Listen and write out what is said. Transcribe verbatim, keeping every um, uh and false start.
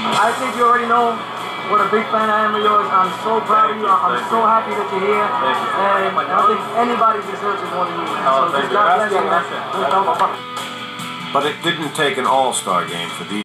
I think you already know what a big fan I am of yours. I'm so proud of you. I'm so happy that you're here. And I don't think anybody deserves it more than you. So just God bless you. But it didn't take an all-star game for these.